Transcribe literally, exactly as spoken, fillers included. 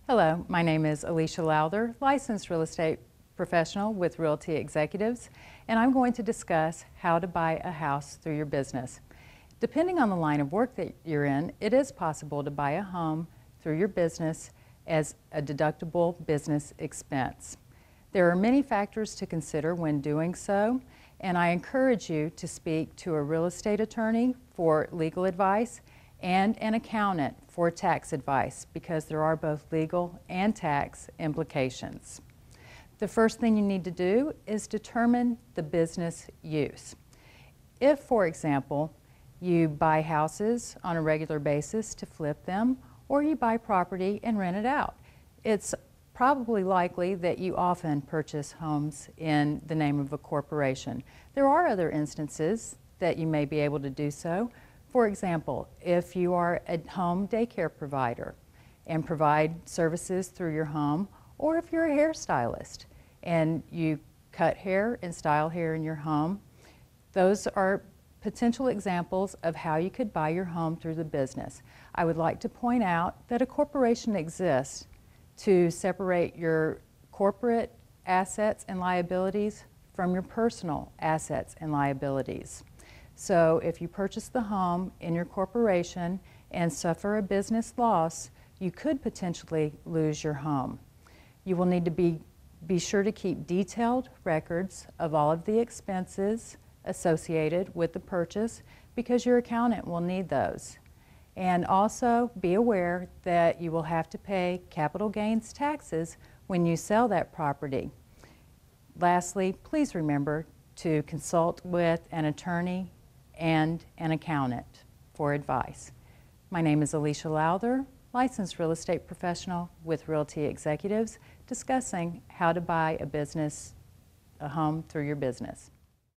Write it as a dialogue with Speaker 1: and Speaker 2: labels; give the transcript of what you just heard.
Speaker 1: Hello, my name is Alicia Lowther, licensed real estate professional with Realty Executives, and I'm going to discuss how to buy a house through your business. Depending on the line of work that you're in, it is possible to buy a home through your business as a deductible business expense. There are many factors to consider when doing so, and I encourage you to speak to a real estate attorney for legal advice and an accountant for tax advice, because there are both legal and tax implications. The first thing you need to do is determine the business use. If, for example, you buy houses on a regular basis to flip them, or you buy property and rent it out, it's probably likely that you often purchase homes in the name of a corporation. There are other instances that you may be able to do so. For example, if you are a home daycare provider and provide services through your home, or if you're a hairstylist and you cut hair and style hair in your home, those are potential examples of how you could buy your home through the business. I would like to point out that a corporation exists to separate your corporate assets and liabilities from your personal assets and liabilities. So if you purchase the home in your corporation and suffer a business loss, you could potentially lose your home. You will need to be, be sure to keep detailed records of all of the expenses associated with the purchase, because your accountant will need those. And also be aware that you will have to pay capital gains taxes when you sell that property. Lastly, please remember to consult with an attorney and an accountant for advice. My name is Alicia Lowther, licensed real estate professional with Realty Executives, discussing how to buy a business, a home through your business.